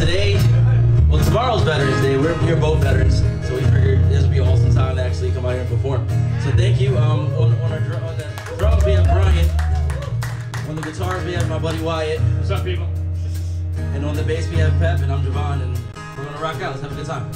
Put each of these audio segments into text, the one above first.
today, well, tomorrow's Veterans Day. We're both veterans, so we figured this would be an awesome time to actually come out here and perform. So thank you. On the drums we have Brian. On the guitars we have my buddy Wyatt. What's up, people? And on the bass we have Pep, and I'm Javon, and we're gonna rock out. Let's have a good time.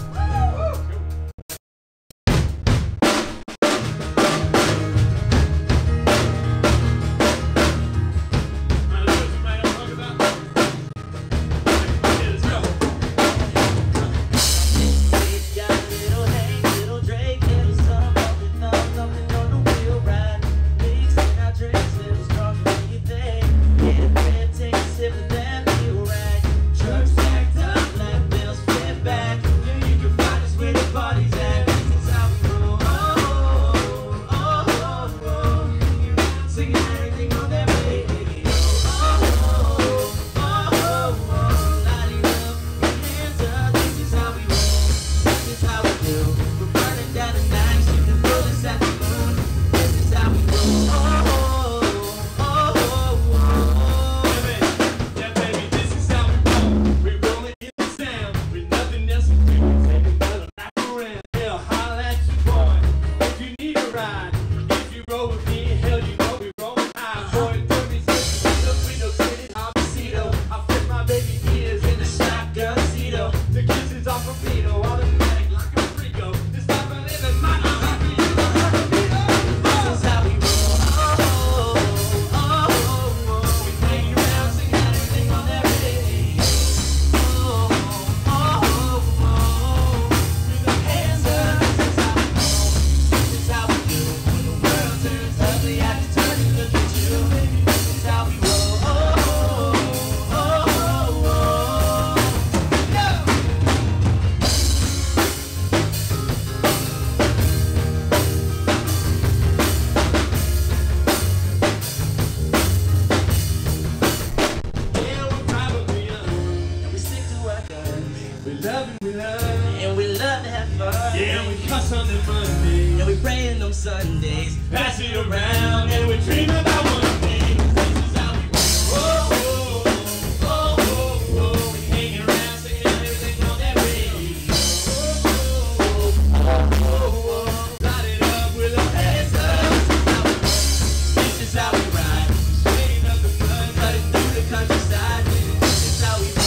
And we love to have fun. Yeah, we cuss on the Monday. And we pray on them Sundays. Pass it around and we dream about one thing. This is how we roll. Oh, oh, oh, oh, oh. We hang around singing everything on that radio. Oh, oh, oh, oh. Light it up with our hands up. This is how we ride. Straight up the blood, cutting through the countryside. This is how we roll.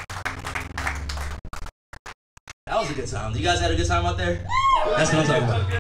That was a good time. You guys had a good time out there? That's what I'm talking about.